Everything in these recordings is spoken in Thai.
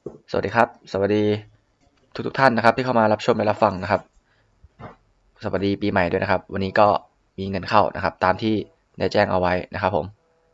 สวัสดีครับสวัสดีทุกท่านนะครับที่เข้ามารับชมและรับฟังนะครับสวัสดีปีใหม่ด้วยนะครับวันนี้ก็มีเงินเข้านะครับตามที่ได้แจ้งเอาไว้นะครับผม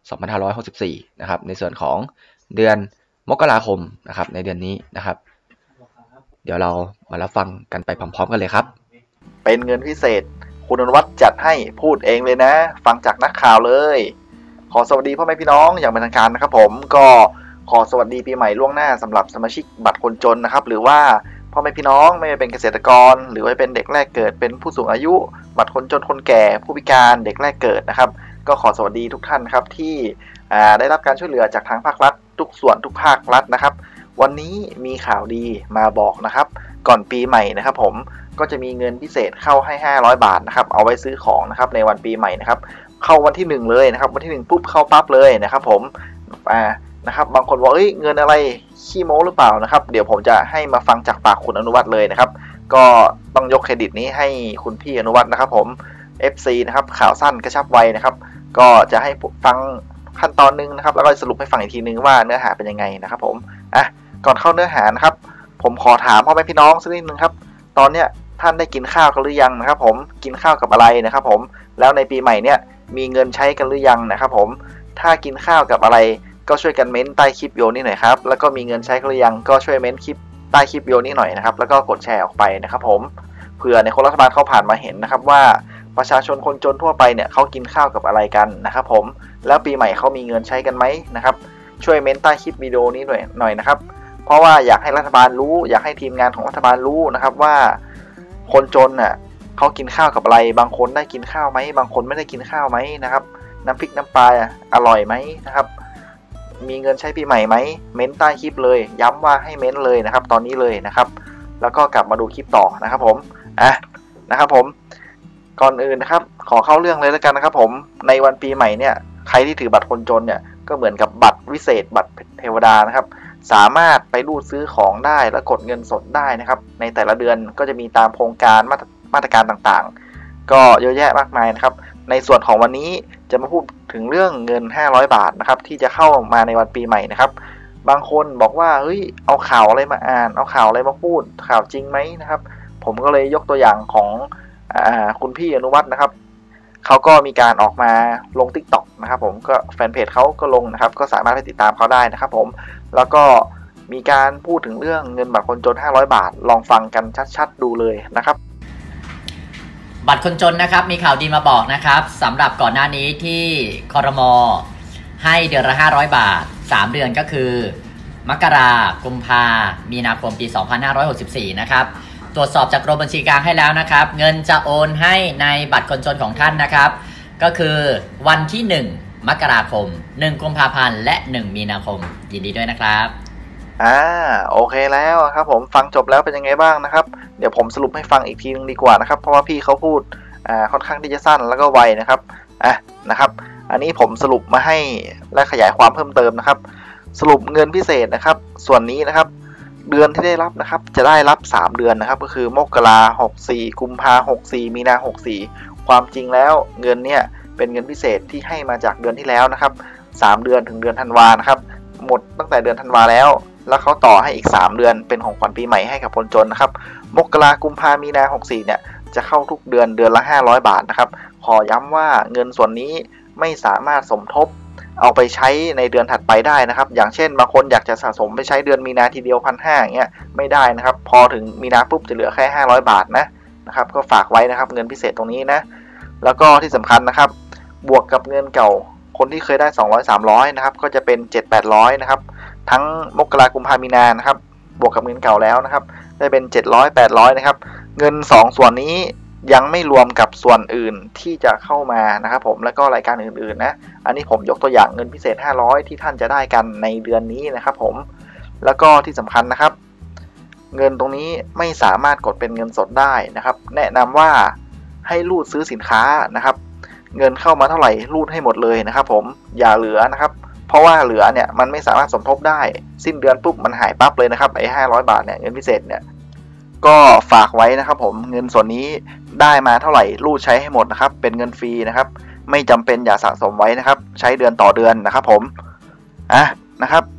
2564นะครับในส่วนของเดือนมกราคมนะครับในเดือนนี้นะครับเดี๋ยวเรามารับฟังกันไปพร้อมๆกันเลยครับเป็นเงินพิเศษคุณอนุวัฒน์จัดให้พูดเองเลยนะฟังจากนักข่าวเลยขอสวัสดีพ่อแม่พี่น้องอย่างเป็นทางการนะครับผมก็ขอสวัสดีปีใหม่ล่วงหน้าสำหรับสมาชิกบัตรคนจนนะครับหรือว่าพ่อแม่พี่น้องไม่ว่าเป็นเกษตรกรหรือว่าเป็นเด็กแรกเกิดเป็นผู้สูงอายุบัตรคนจนคนแก่ผู้พิการเด็กแรกเกิดนะครับก็ขอสวัสดีทุกท่านครับที่ได้รับการช่วยเหลือจากทางภาครัฐทุกส่วนทุกภาครัฐนะครับวันนี้มีข่าวดีมาบอกนะครับก่อนปีใหม่นะครับผมก็จะมีเงินพิเศษเข้าให้500 บาทนะครับเอาไว้ซื้อของนะครับในวันปีใหม่นะครับเข้าวันที่1เลยนะครับวันที่1ปุ๊บเข้าปั๊บเลยนะครับผมนะครับบางคนบอกเงินอะไรขี้โม้หรือเปล่านะครับเดี๋ยวผมจะให้มาฟังจากปากคุณอนุวัฒน์เลยนะครับก็ต้องยกเครดิตนี้ให้คุณพี่อนุวัฒน์นะครับผม FC นะครับข่าวสั้นกระชับไวนะครับก็จะให้ฟังขั้นตอนนึงนะครับแล้วก็สรุปให้ฟังอีกทีนึงว่าเนื้อหาเป็นยังไงนะครับผมก่อนเข้าเนื้อหานะครับผมขอถามพ่อแม่พี่น้องสักนิดนึงครับตอนเนี้ยท่านได้กินข้าวกันหรือยังนะครับผมกินข้าวกับอะไรนะครับผมแล้วในปีใหม่เนี่ยมีเงินใช้กันหรือยังนะครับผมถ้ากินข้าวกับอะไรก็ช่วยกันเม้นใต้คลิปวิดีโอนี้หน่อยครับแล้วก็มีเงินใช้กันหรือยังก็ช่วยเม้นคลิปใต้คลิปวิดีโอนี้หน่อยนะครับแล้วก็กดแชร์ออกไปนะครับผมเผื่อในคนรัฐบาลเขาผ่านมาเห็นนะครับว่าประชาชนคนจนทั่วไปเนี่ยเขากินข้าวกับอะไรกันนะครับผมแล้วปีใหม่เขามีเงินใช้กันไหมนะครับช่วยเม้นใต้คลิปวิดีโอนี้หน่อยนะครับเพราะว่าอยากให้รัฐบาลรู้อยากให้ทีมงานของรัฐบาลรู้นะครับว่าคนจนน่ะเขากินข้าวกับอะไรบางคนได้กินข้าวไหมบางคนไม่ได้กินข้าวไหมนะครับน้ำพริกน้ำปลาอร่อยไหมนะครับมีเงินใช้ปีใหม่ไหมเม้นใต้คลิปเลยย้ำว่าให้เม้นเลยนะครับตอนนี้เลยนะครับแล้วก็กลับมาดูคลิปต่อนะครับผมนะครับผมก่อนอื่นนะครับขอเข้าเรื่องเลยแล้วกันนะครับผมในวันปีใหม่เนี่ยใครที่ถือบัตรคนจนเนี่ยก็เหมือนกับบัตรวิเศษบัตรเทวดานะครับสามารถไปรูดซื้อของได้และกดเงินสดได้นะครับในแต่ละเดือนก็จะมีตามโครงการมาตรการต่างๆก็เยอะแยะมากมายนะครับในส่วนของวันนี้จะมาพูดถึงเรื่องเงิน500 บาทนะครับที่จะเข้ามาในวันปีใหม่นะครับบางคนบอกว่าเฮ้ยเอาข่าวอะไรมาอ่านเอาข่าวอะไรมาพูดข่าวจริงไหมนะครับผมก็เลยยกตัวอย่างของคุณพี่อนุวัฒน์นะครับเขาก็มีการออกมาลง TikTok นะครับผมก็แฟนเพจเขาก็ลงนะครับก็สามารถไปติดตามเขาได้นะครับผมแล้วก็มีการพูดถึงเรื่องเงินบัตรคนจน500 บาทลองฟังกันชัดๆดูเลยนะครับบัตรคนจนนะครับมีข่าวดีมาบอกนะครับสำหรับก่อนหน้านี้ที่ครม.ให้เดือนละ500 บาท3เดือนก็คือมกรากุมภามีนาคมปี2564นะครับตรวจสอบจากกรมบัญชีกลางให้แล้วนะครับเงินจะโอนให้ในบัตรคนจนของท่านนะครับก็คือวันที่1มกราคม1กุมภาพันธ์และ1มีนาคมยินดีด้วยนะครับโอเคแล้วครับผมฟังจบแล้วเป็นยังไงบ้างนะครับเดี๋ยวผมสรุปให้ฟังอีกทีนึงดีกว่านะครับเพราะว่าพี่เขาพูดค่อนข้างที่จะสั้นแล้วก็ไวนะครับนะครับอันนี้ผมสรุปมาให้และขยายความเพิ่มเติมนะครับสรุปเงินพิเศษนะครับส่วนนี้นะครับเดือนที่ได้รับนะครับจะได้รับ3เดือนนะครับก็คือมกรา64กุมภา64มีนา64ความจริงแล้วเงินเนี่ยเป็นเงินพิเศษที่ให้มาจากเดือนที่แล้วนะครับ3เดือนถึงเดือนธันวานะครับหมดตั้งแต่เดือนธันวาแล้วเขาต่อให้อีก3เดือนเป็นของขวัญปีใหม่ให้กับคนจนนะครับมกรากุมภามีนา64เนี่ยจะเข้าทุกเดือนเดือนละ500 บาทนะครับขอย้ำว่าเงินส่วนนี้ไม่สามารถสมทบเอาไปใช้ในเดือนถัดไปได้นะครับอย่างเช่นบางคนอยากจะสะสมไปใช้เดือนมีนาทีเดียว 1,500 อย่างเงี้ยไม่ได้นะครับพอถึงมีนาปุ๊บจะเหลือแค่500 บาทนะครับก็ฝากไว้นะครับเงินพิเศษตรงนี้นะแล้วก็ที่สำคัญนะครับบวกกับเงินเก่าคนที่เคยได้200-300นะครับก็จะเป็น700-800นะครับทั้งมกราคมกุมภาพันธ์มีนานะครับบวกกับเงินเก่าแล้วนะครับได้เป็น700-800นะครับเงิน2ส่วนนี้ยังไม่รวมกับส่วนอื่นที่จะเข้ามานะครับผมแล้วก็รายการอื่นๆนะอันนี้ผมยกตัวอย่างเงินพิเศษ500ที่ท่านจะได้กันในเดือนนี้นะครับผมแล้วก็ที่สำคัญนะครับเงินตรงนี้ไม่สามารถกดเป็นเงินสดได้นะครับแนะนำว่าให้รูดซื้อสินค้านะครับเงินเข้ามาเท่าไหร่รูดให้หมดเลยนะครับผมอย่าเหลือนะครับเพราะว่าเหลือเนี่ยมันไม่สามารถสมทบได้สิ้นเดือนปุ๊บมันหายปั๊บเลยนะครับไอ้500 บาทเนี่ยเงินพิเศษเนี่ยก็ฝากไว้นะครับผมเงินส่วนนี้ได้มาเท่าไหร่รูดใช้ให้หมดนะครับเป็นเงินฟรีนะครับไม่จำเป็นอย่าสะสมไว้นะครับใช้เดือนต่อเดือนนะครับผมนะครับ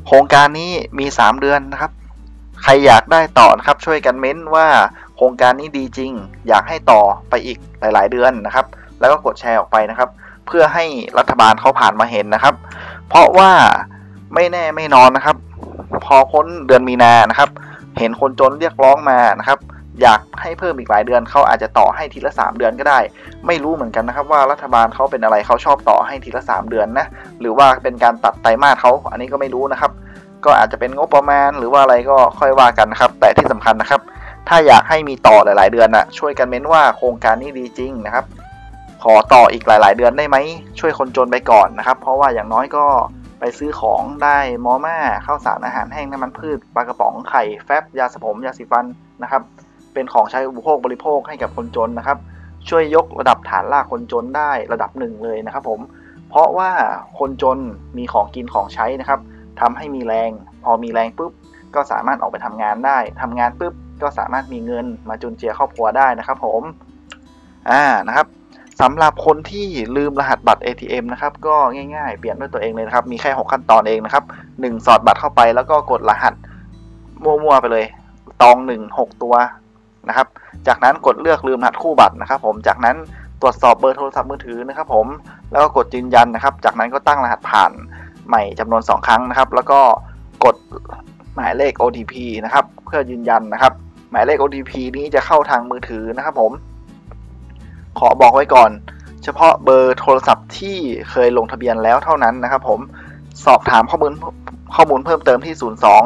โครงการนี้มี3เดือนนะครับใครอยากได้ต่อนะครับช่วยกันเม้นว่าโครงการนี้ดีจริงอยากให้ต่อไปอีกหลายๆเดือนนะครับแล้วก็กดแชร์ออกไปนะครับเพื่อให้รัฐบาลเขาผ่านมาเห็นนะครับเพราะว่าไม่แน่ไม่นอนนะครับพอพ้นเดือนมีนานะครับเห็นคนจนเรียกร้องมานะครับอยากให้เพิ่มอีกหลายเดือนเขาอาจจะต่อให้ทีละ3เดือนก็ได้ไม่รู้เหมือนกันนะครับว่ารัฐบาลเขาเป็นอะไรเขาชอบต่อให้ทีละ3เดือนนะหรือว่าเป็นการตัดไตรมาสเขาอันนี้ก็ไม่รู้นะครับก็อาจจะเป็นงบประมาณหรือว่าอะไรก็ค่อยว่ากันนะครับแต่ที่สำคัญนะครับถ้าอยากให้มีต่อหลายๆเดือนนะช่วยกันเม้นว่าโครงการนี้ดีจริงนะครับขอต่ออีกหลายๆเดือนได้ไหมช่วยคนจนไปก่อนนะครับเพราะว่าอย่างน้อยก็ไปซื้อของได้มอม่าข้าวสารอาหารแห้งน้ำมันพืชปลากระป๋องไข่แฟบยาสระผมยาสีฟันนะครับเป็นของใช้อุปโภคบริโภคให้กับคนจนนะครับช่วยยกระดับฐานรากคนจนได้ระดับหนึ่งเลยนะครับผมเพราะว่าคนจนมีของกินของใช้นะครับทำให้มีแรงพอมีแรงปุ๊บก็สามารถออกไปทำงานได้ทำงานปุ๊บก็สามารถมีเงินมาจุนเจือครอบครัวได้นะครับผมนะครับสำหรับคนที่ลืมรหัสบัตร ATM นะครับก็ง่ายๆเปลี่ยนด้วยตัวเองเลยนะครับมีแค่6ขั้นตอนเองนะครับ1สอดบัตรเข้าไปแล้วก็กดรหัสมั่วๆไปเลยตอง1 6ตัวนะครับจากนั้นกดเลือกลืมรหัสคู่บัตรนะครับผมจากนั้นตรวจสอบเบอร์โทรศัพท์มือถือนะครับผมแล้วก็กดยืนยันนะครับจากนั้นก็ตั้งรหัสผ่านใหม่จำนวน2ครั้งนะครับแล้วก็กดหมายเลข OTP นะครับเพื่อยืนยันนะครับหมายเลข OTP นี้จะเข้าทางมือถือนะครับผมขอบอกไว้ก่อนเฉพาะเบอร์โทรศัพท์ที่เคยลงทะเบียนแล้วเท่านั้นนะครับผมสอบถามข้อมูลเพิ่มเติมที่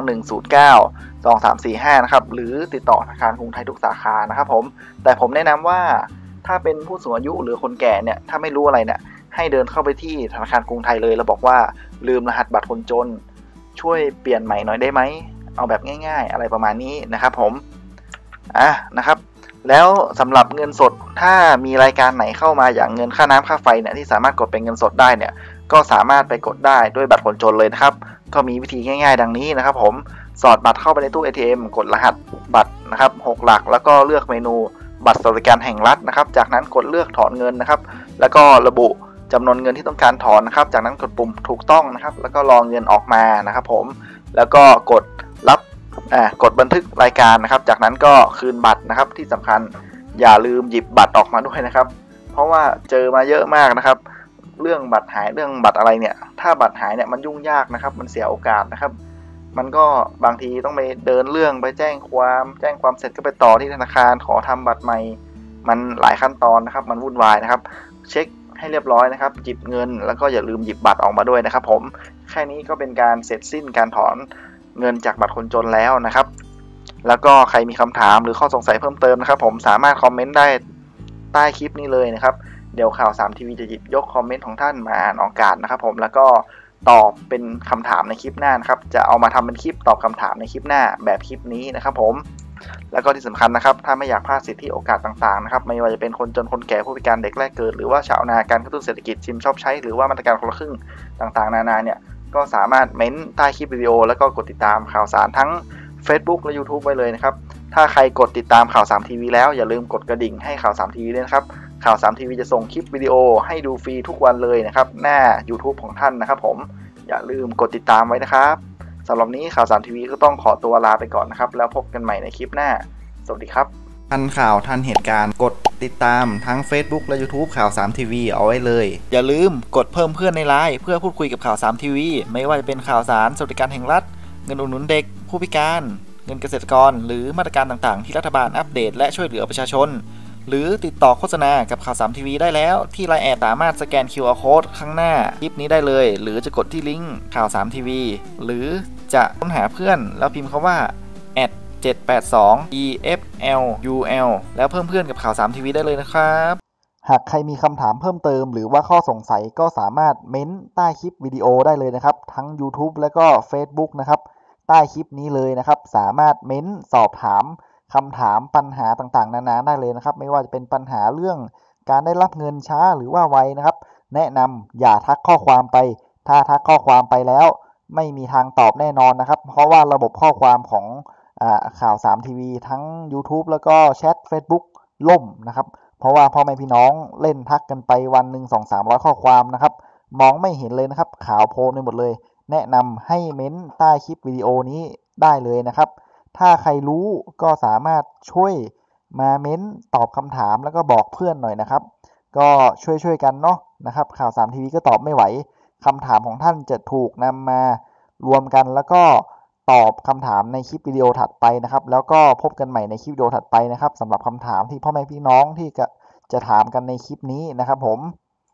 02-109-2345นะครับหรือติดต่อธนาคารกรุงไทยทุกสาขานะครับผมแต่ผมแนะนำว่าถ้าเป็นผู้สูงอายุหรือคนแก่เนี่ยถ้าไม่รู้อะไรเนี่ยให้เดินเข้าไปที่ธนาคารกรุงไทยเลยแล้วบอกว่าลืมรหัสบัตรคนจนช่วยเปลี่ยนใหม่หน่อยได้ไหมเอาแบบง่ายๆอะไรประมาณนี้นะครับผมนะครับแล้วสำหรับเงินสดถ้ามีรายการไหนเข้ามาอย่างเงินค่าน้ำค่าไฟเนี่ยที่สามารถกดเป็นเงินสดได้เนี่ยก็สามารถไปกดได้ด้วยบัตรคนจนเลยนะครับก็มีวิธีง่ายๆดังนี้นะครับผมสอดบัตรเข้าไปในตู้ ATM กดรหัสบัตรนะครับ6หลักแล้วก็เลือกเมนูบัตรสวัสดิการแห่งรัฐนะครับจากนั้นกดเลือกถอนเงินนะครับแล้วก็ระบุจำนวนเงินที่ต้องการถอนนะครับจากนั้นกดปุ่มถูกต้องนะครับแล้วก็รอเงินออกมานะครับผมแล้วก็กดรับกดบันทึกรายการนะครับจากนั้นก็คืนบัตรนะครับที่สำคัญอย่าลืมหยิบบัตรออกมาด้วยนะครับเพราะว่าเจอมาเยอะมากนะครับเรื่องบัตรหายเรื่องบัตรอะไรเนี่ยถ้าบัตรหายเนี่ยมันยุ่งยากนะครับมันเสียโอกาสนะครับมันก็บางทีต้องไปเดินเรื่องไปแจ้งความเสร็จก็ไปต่อที่ธนาคารขอทำบัตรใหม่มันหลายขั้นตอนนะครับมันวุ่นวายนะครับเช็คให้เรียบร้อยนะครับหยิบเงินแล้วก็อย่าลืมหยิบบัตรออกมาด้วยนะครับผมแค่นี้ก็เป็นการเสร็จสิ้นการถอนเงินจากบัตรคนจนแล้วนะครับแล้วก็ใครมีคำถามหรือข้อสงสัยเพิ่มเติมนะครับผมสามารถคอมเมนต์ได้ใต้คลิปนี้เลยนะครับเดี๋ยวข่าว3 ทีวีจะหยิบยกคอมเมนต์ของท่านมาอ่านออกอากาศนะครับผมแล้วก็ตอบเป็นคำถามในคลิปหน้านะครับจะเอามาทำเป็นคลิปตอบคำถามในคลิปหน้าแบบคลิปนี้นะครับผมแล้วก็ที่สำคัญนะครับถ้าไม่อยากพลาดสิทธิโอกาสต่างๆนะครับไม่ว่าจะเป็นคนจนคนแก่ผู้พิการเด็กแรกเกิดหรือว่าชาวนาการกระตุ้นเศรษฐกิจชิมชอบใช้หรือว่ามาตรการคนละครึ่งต่างๆนานาเนี่ยก็สามารถเม้นใต้คลิปวิดีโอแล้วก็กดติดตามข่าวสารทั้ง Facebook และ YouTube ไว้เลยนะครับถ้าใครกดติดตามข่าว3 ทีวีแล้วอย่าลืมกดกระดิ่งให้ข่าว3 ทีวีด้วยนะครับข่าว3 ทีวีจะส่งคลิปวิดีโอให้ดูฟรีทุกวันเลยนะครับหน้า YouTube ของท่านนะครับผมอย่าลืมกดติดตามไว้นะครับสำหรับนี้ข่าว3 ทีวีก็ต้องขอตัวลาไปก่อนนะครับแล้วพบกันใหม่ในคลิปหน้าสวัสดีครับทันข่าวทันเหตุการณ์กดติดตามทั้ง Facebook และ YouTube ข่าว3 ทีวีเอาไว้เลยอย่าลืมกดเพิ่มเพื่อนในไลน์เพื่อพูดคุยกับข่าว3 ทีวีไม่ว่าจะเป็นข่าวสารสวัสดิการแห่งรัฐเงินอุดหนุนเด็กผู้พิการเงินเกษตรกรหรือมาตรการต่างๆที่รัฐบาลอัปเดตและช่วยเหลือประชาชนหรือติดต่อโฆษณากับข่าว3 ทีวีได้แล้วที่ LINE แอดสามารถสแกน QR Code ข้างหน้าคลิปนี้ได้เลยหรือจะกดที่ลิงก์ข่าว3 ทีวีหรือจะค้นหาเพื่อนแล้วพิมพ์คำว่า782 EFLUL แล้วเพิ่มเพื่อนกับข่าว3 ทีวีได้เลยนะครับหากใครมีคำถามเพิ่มเติมหรือว่าข้อสงสัยก็สามารถเม้นใต้คลิปวิดีโอได้เลยนะครับทั้ง YouTube และก็ Facebook นะครับใต้คลิปนี้เลยนะครับสามารถเม้นสอบถามคำถามปัญหาต่างๆนานาได้เลยนะครับไม่ว่าจะเป็นปัญหาเรื่องการได้รับเงินช้าหรือว่าไวนะครับแนะนำอย่าทักข้อความไปถ้าทักข้อความไปแล้วไม่มีทางตอบแน่นอนนะครับเพราะว่าระบบข้อความของข่าว3 ทีวีทั้ง YouTube แล้วก็แชท Facebook ล่มนะครับเพราะว่าพ่อแม่พี่น้องเล่นทักกันไปวันหนึ่ง 200-300 ข้อความนะครับมองไม่เห็นเลยนะครับขาวโพลนไปหมดเลยแนะนำให้เม้นใต้คลิปวิดีโอนี้ได้เลยนะครับถ้าใครรู้ก็สามารถช่วยมาเม้นตอบคำถามแล้วก็บอกเพื่อนหน่อยนะครับก็ช่วยกันเนาะนะครับข่าวสามทีวีก็ตอบไม่ไหวคำถามของท่านจะถูกนำมารวมกันแล้วก็ตอบคำถามในคลิปวิดีโอถัดไปนะครับแล้วก็พบกันใหม่ในคลิปวิดีโอถัดไปนะครับสำหรับคำถามที่พ่อแม่พี่น้องที่จะถามกันในคลิปนี้นะครับผม